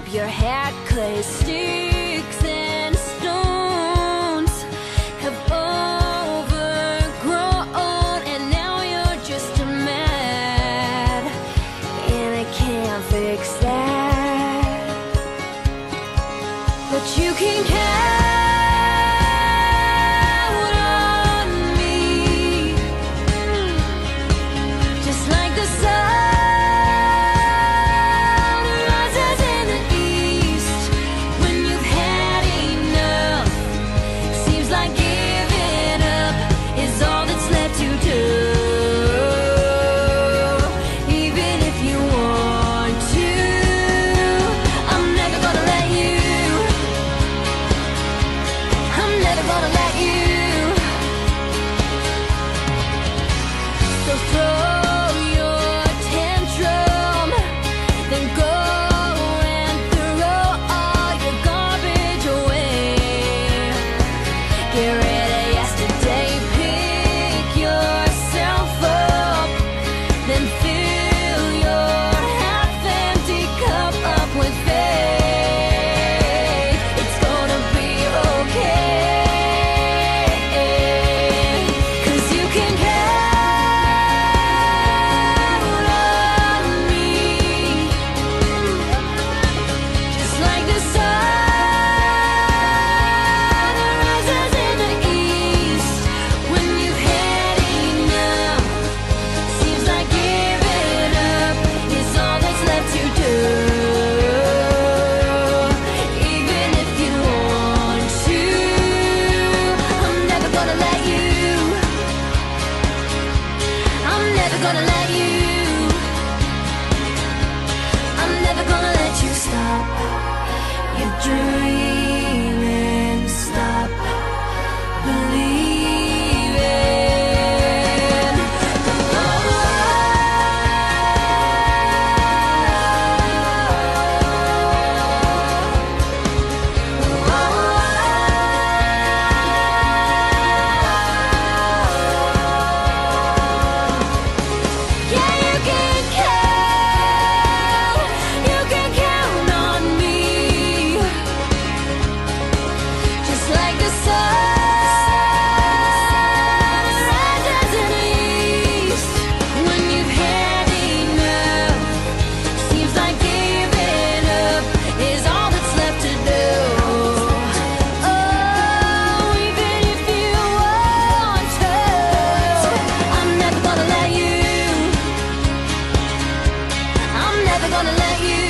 up your head, 'cause sticks and stones have overgrown, and now you're just a mad, and I can't fix that. But you can count on me, just like the sun rises in the east. When you've had enough, seems like giving up is all that's left to do. Even if you want to, I'm never gonna let you. I'm never gonna let you. So throw your tantrum, then go and throw all your garbage away. Get rid of yesterday, pick yourself up, then fill your half-empty cup up with faith. It's gonna be okay, 'cause you can count on me, just like the sun rises in the east. When you've had enough, seems like giving up is all that's left to do. Even if you want to, I'm never gonna let you. I'm never gonna let you. I'm never gonna let you stop your dreaming, stop believing. Yeah, you can count on me, just like the sun rises in the east. When you've had enough, seems like giving up is all that's left to do. Oh, even if you want to, I'm never gonna let you. I'm never gonna let you.